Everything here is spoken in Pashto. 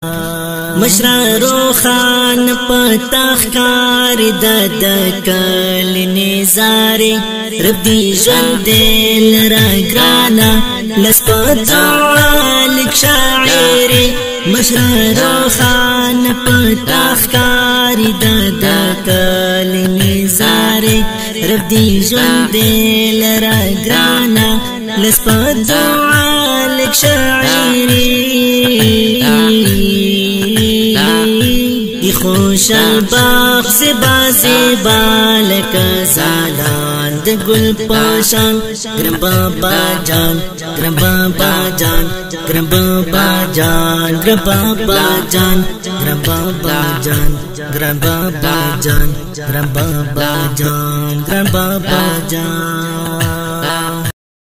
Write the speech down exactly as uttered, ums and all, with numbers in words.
مشرارو خان پتاخ کار د دکل نزاری رب دی ژوند دل را گرانا لسپتوالک شاعری مشرارو خان پتاخ کار د دکل نزاری رب دی ژوند دل را گرانا لسپتوالک شاعری خوش الباغ زبا زبا لکا زالان د گل پاشان گرم بابا جان گرم بابا جان گرم بابا جان گرم بابا جان گرم بابا جان گرم بابا جان گرم بابا جان گرم بابا جان